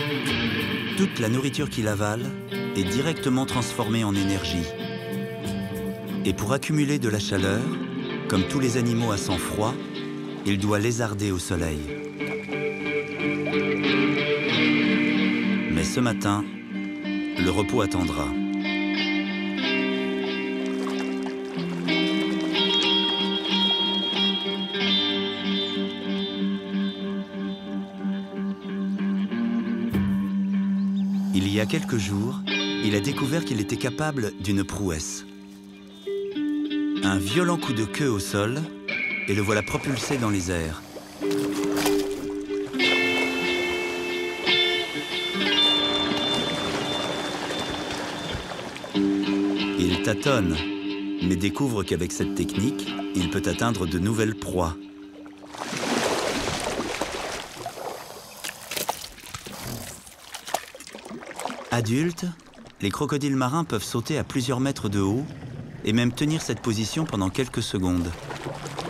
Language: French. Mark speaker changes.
Speaker 1: Toute la nourriture qu'il avale est directement transformée en énergie. Et pour accumuler de la chaleur, comme tous les animaux à sang froid, il doit lézarder au soleil. Mais ce matin, le repos attendra. Il y a quelques jours, il a découvert qu'il était capable d'une prouesse. Un violent coup de queue au sol, et le voilà propulsé dans les airs. Il tâtonne, mais découvre qu'avec cette technique, il peut atteindre de nouvelles proies. Adultes, les crocodiles marins peuvent sauter à plusieurs mètres de haut et même tenir cette position pendant quelques secondes.